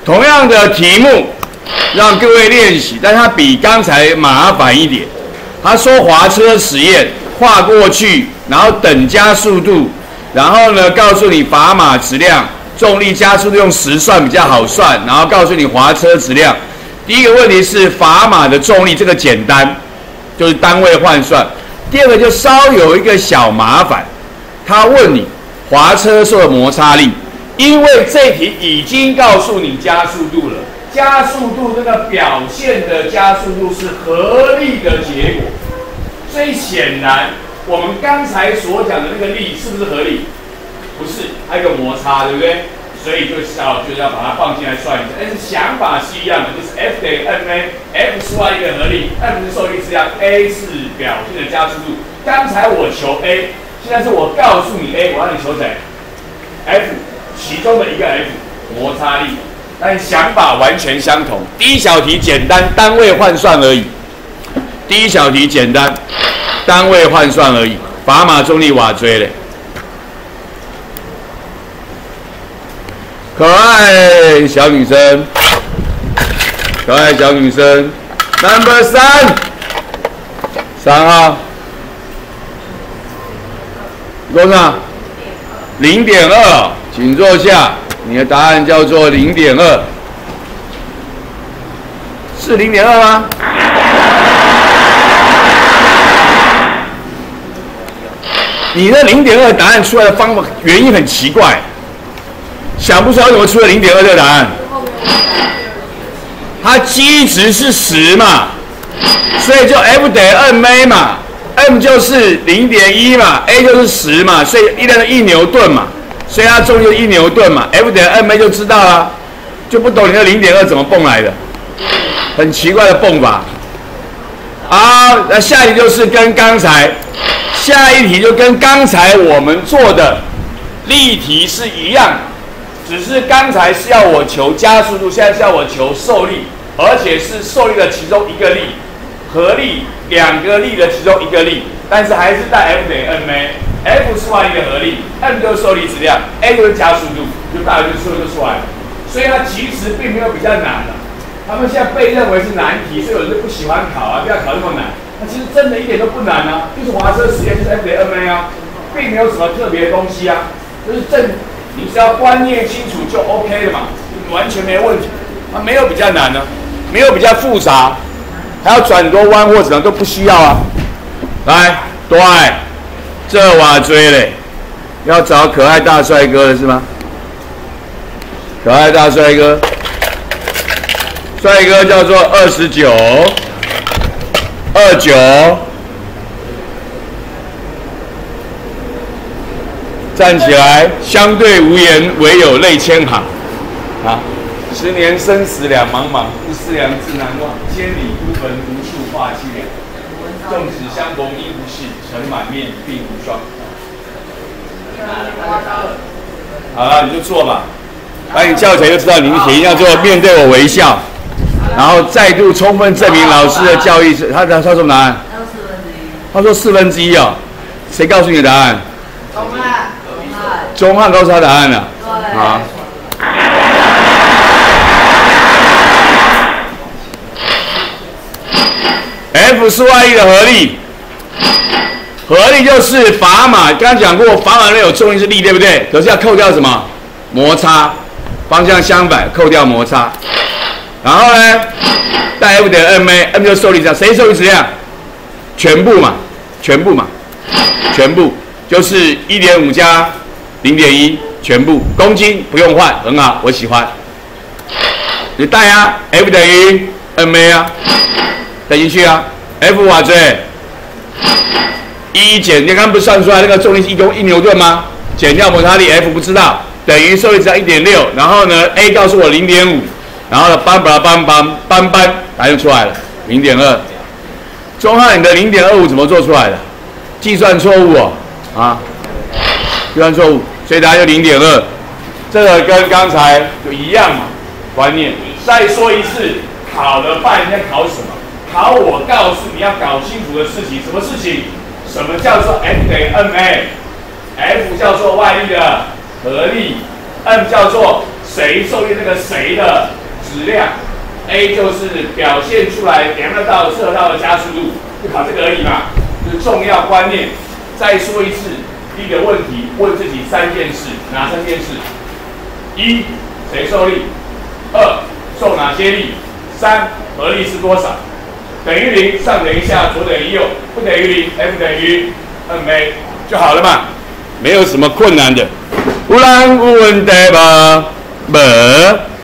同样的题目让各位练习，但它比刚才麻烦一点。他说滑车实验，画过去，然后等加速度，然后呢告诉你砝码质量，重力加速度用10算比较好算，然后告诉你滑车质量。第一个问题是砝码的重力，这个简单，就是单位换算。第二个就稍有一个小麻烦，他问你滑车受的摩擦力，因为这题已经告诉你加速度了。加速度这个表现的加速度是合力的结果，所以显然我们刚才所讲的那个力是不是合力？不是，还有个摩擦，对不对？所以就是要把它放进来算一下。但是想法是一样的，就是 F 等于 ma，F 是外一个合力 ，M 是受力质量 ，A 是表现的加速度。刚才我求 A， 现在是我告诉你 A， 我让你求谁 ？F 其中的一个 F 摩擦力。但想法完全相同。第一小题简单，单位换算而已。第一小题简单，单位换算而已。砝码重力瓦锥嘞，可爱小女生，可爱小女生 ，Number 3号，多少？0.2，请坐下。你的答案叫做0.2，是0.2吗？你的0.2答案出来的方法原因很奇怪，想不出来为什么出了0.2这个答案。它基值是10嘛，所以就 F 等于 ma 嘛 ，m 就是0.1嘛 ，a 就是10嘛，所以1牛顿嘛。所以它重力就是1牛顿嘛 ，F 等于 ma 就知道了，就不懂你的0.2怎么蹦来的，很奇怪的蹦法。好，那下一题就是跟刚才，下一题就跟刚才我们做的例题是一样的，只是刚才是要我求加速度，现在是要我求受力，而且是受力的其中一个力，合力2个力的其中一个力，但是还是带 F 等于 ma。F 是外一个合力 ，M 就是受力质量 ，A 就是加速度，就大概就出来了。所以它其实并没有比较难了。他们现在被认为是难题，所以有人就不喜欢考啊，不要考那么难。那其实真的一点都不难啊，就是滑车实验，就是 F 等于 ma 啊，并没有什么特别的东西啊，就是你只要观念清楚就 OK 了嘛，完全没问题。它没有比较难呢、没有比较复杂，还要转很多弯或者都不需要啊。来，多爱。这瓦锥嘞，要找可爱大帅哥了是吗？可爱大帅哥，帅哥叫做29，站起来，相对无言，唯有泪千行。啊，10年生死两茫茫，不思量，自难忘。千里孤坟，无处话凄凉。纵使相逢应不识，尘满面，鬓无霜。好了，你就做吧。把你叫起来就知道你一定要做，面对我微笑，然后再度充分证明老师的教育是。他说什么答案？他说1/4哦。谁告诉你的答案？钟汉告诉他答案了。好。F 是外力的合力，合力就是砝码。刚刚讲过，砝码内有重力是力，对不对？可是要扣掉什么？摩擦，方向相反，扣掉摩擦。然后呢，带 F 等于 ma，m 就是受力质量。谁受力质量？全部嘛，全部就是1.5加0.1，全部公斤不用换，很好，我喜欢。你带啊 ，F 等于 ma 啊。带进去啊 ，F 瓦锥，1减，你刚刚不是算出来那个重力是1牛顿吗？减掉摩擦力 F 不知道，等于受力质量1.6，然后呢 A 告诉我0.5，然后呢搬，答案就出来了0.2。钟汉，你的0.25怎么做出来的？计算错误哦，啊，计算错误，所以答案就0.2。这个跟刚才就一样嘛，观念。再说一次，考了半天考什么？考我告诉你要搞清楚的事情，什么事情？什么叫做 F 等于 ma？F 叫做外力的合力 ，M 叫做谁受力那个谁的质量 ，A 就是表现出来量得到、测得到的加速度，就考这个而已嘛，就是重要观念。再说一次，第一个问题问自己3件事，哪3件事？1. 谁受力？2. 受哪些力？3. 合力是多少？等于0，上等于下，左等于右，不等于0 ，F 等于2A 就好了嘛，没有什么困难的。有人有问题吗？没。